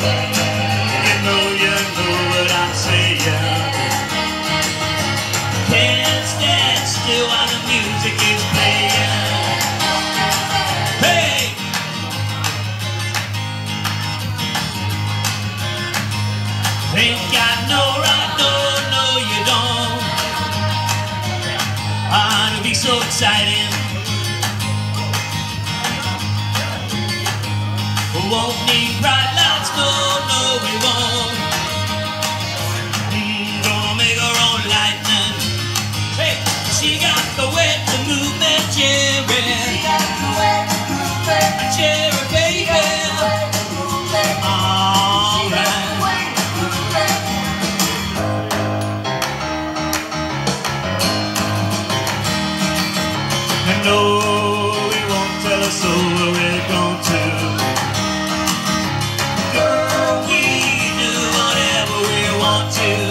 You know what I'm saying. Can't stand still while the music is playing. Hey! Ain't got no right, no, you don't. It'll be so exciting. Won't need bright lights, no, we won't. Gonna make our own lightning. Hey, she got the way to move that cherry. A cherry, baby. All right. And no, we won't tell us so where we're going to. Girl, we do whatever we want to.